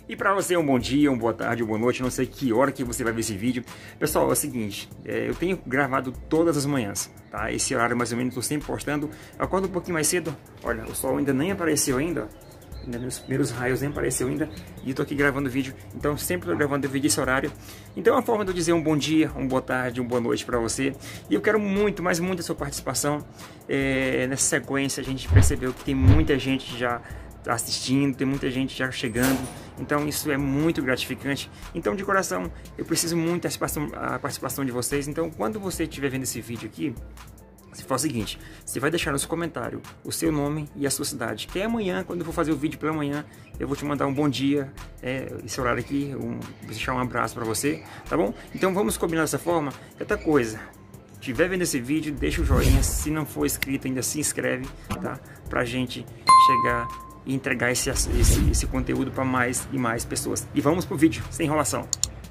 E para você um bom dia, uma boa tarde, uma boa noite, não sei que hora que você vai ver esse vídeo. Pessoal, é o seguinte, eu tenho gravado todas as manhãs, tá? Esse horário mais ou menos estou sempre postando. Eu acordo um pouquinho mais cedo, olha, o sol ainda nem apareceu ainda, meus primeiros raios nem apareceu ainda, e estou aqui gravando vídeo, então sempre estou gravando vídeo esse horário. Então é uma forma de eu dizer um bom dia, uma boa tarde, uma boa noite para você. E eu quero muito, mas muito a sua participação. Nessa sequência a gente percebeu que tem muita gente já assistindo, tem muita gente já chegando, então isso é muito gratificante. Então de coração eu preciso muito da participação de vocês. Então quando você estiver vendo esse vídeo aqui, se for o seguinte, você vai deixar nos comentários o seu nome e a sua cidade, que é amanhã, quando eu for fazer o vídeo pela manhã, eu vou te mandar um bom dia, esse horário aqui, vou deixar um abraço para você, tá bom? Então vamos combinar dessa forma. Outra coisa, se estiver vendo esse vídeo, deixa o joinha, se não for inscrito ainda se inscreve, tá? Pra gente chegar e entregar esse conteúdo para mais e mais pessoas. E vamos pro vídeo, sem enrolação.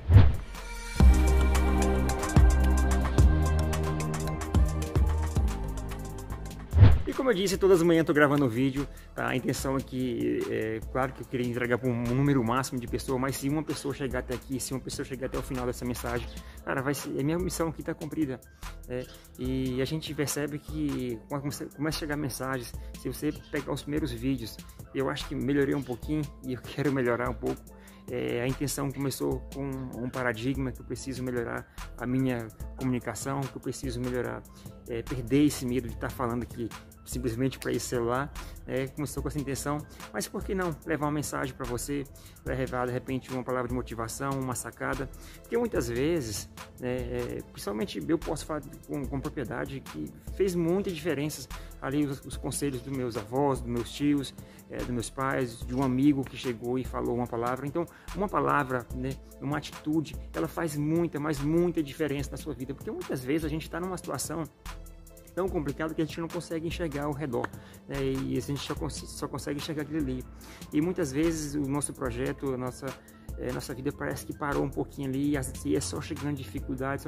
E como eu disse, todas as manhãs estou gravando um vídeo, tá? A intenção é que, claro que eu queria entregar para um número máximo de pessoas, mas se uma pessoa chegar até aqui, se uma pessoa chegar até o final dessa mensagem, cara, vai ser, a minha missão aqui está cumprida. E a gente percebe que começa a chegar mensagens, se você pegar os primeiros vídeos, eu acho que melhorei um pouquinho e eu quero melhorar um pouco. A intenção começou com um paradigma que eu preciso melhorar a minha comunicação, que eu preciso melhorar, perder esse medo de estar falando aqui simplesmente para esse celular. Começou com essa intenção, mas por que não levar uma mensagem para você, levar de repente uma palavra de motivação, uma sacada, porque muitas vezes, principalmente eu posso falar com propriedade, que fez muita diferença ali os conselhos dos meus avós, dos meus tios, dos meus pais, de um amigo que chegou e falou uma palavra. Então uma palavra, uma atitude, ela faz muita, mas muita diferença na sua vida, porque muitas vezes a gente está numa situação tão complicado que a gente não consegue enxergar ao redor, e a gente só consegue enxergar aquilo ali. E muitas vezes o nosso projeto, a nossa vida parece que parou um pouquinho ali, e é só chegando dificuldade,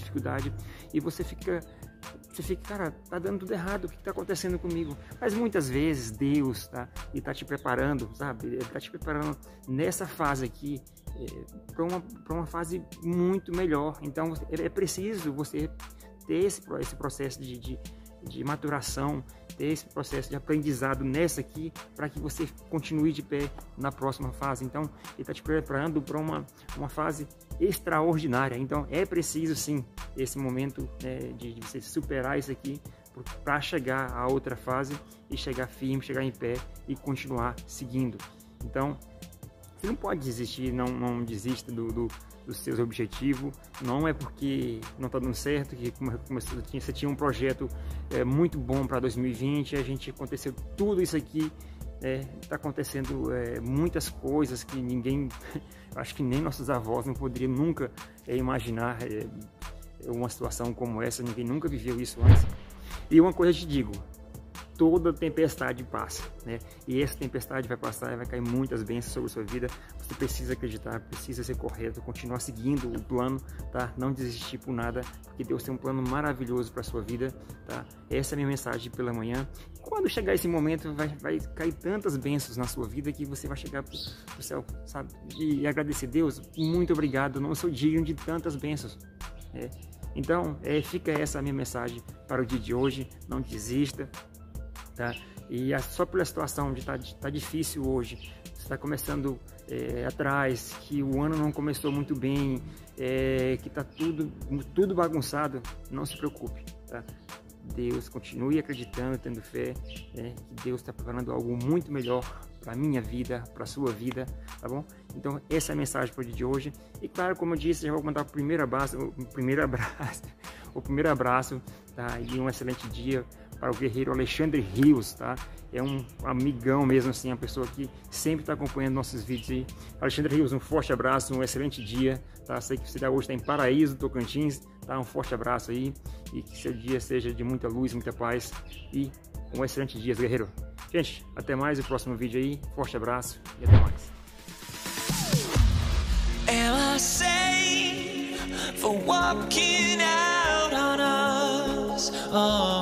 e você fica, cara, tá dando tudo errado, o que está acontecendo comigo? Mas muitas vezes Deus está te preparando, sabe? Ele está te preparando nessa fase aqui para uma fase muito melhor. Então é preciso você ter esse processo de maturação, ter esse processo de aprendizado nessa aqui, para que você continue de pé na próxima fase. Então ele está te preparando para uma fase extraordinária. Então é preciso sim esse momento, de você superar isso aqui para chegar à outra fase e chegar firme, chegar em pé e continuar seguindo. Então você não pode desistir, não desista dos seus objetivos. Não é porque não está dando certo, que você tinha um projeto muito bom para 2020, a gente aconteceu tudo isso aqui, está acontecendo muitas coisas que ninguém, acho que nem nossos avós não poderiam nunca imaginar uma situação como essa, ninguém nunca viveu isso antes. E uma coisa eu te digo, toda tempestade passa, e essa tempestade vai passar e vai cair muitas bênçãos sobre a sua vida. Você precisa acreditar, precisa ser correto, continuar seguindo o plano, tá? Não desistir por nada, porque Deus tem um plano maravilhoso para a sua vida, tá? Essa é a minha mensagem pela manhã. Quando chegar esse momento, vai cair tantas bênçãos na sua vida que você vai chegar pro céu, sabe? E agradecer, Deus, muito obrigado, não sou digno de tantas bênçãos. Então, fica essa a minha mensagem para o dia de hoje. Não desista. Tá? E só pela situação de tá difícil hoje, você está começando atrás, que o ano não começou muito bem, que tá tudo bagunçado, não se preocupe, tá? Deus, continue acreditando, tendo fé, que Deus está preparando algo muito melhor para a minha vida, para a sua vida, tá bom? Então essa é a mensagem para o dia de hoje. E claro, como eu disse, já vou mandar o primeiro abraço, tá? E um excelente dia para o guerreiro Alexandre Rios, tá? É um amigão mesmo, assim, uma pessoa que sempre está acompanhando nossos vídeos aí. Alexandre Rios, um forte abraço, um excelente dia, tá? Sei que você hoje está em Paraíso, Tocantins, tá? Um forte abraço aí, e que seu dia seja de muita luz, muita paz, e um excelente dia, guerreiro. Gente, até mais, o próximo vídeo aí, forte abraço e até mais. Am I safe for walking out on us?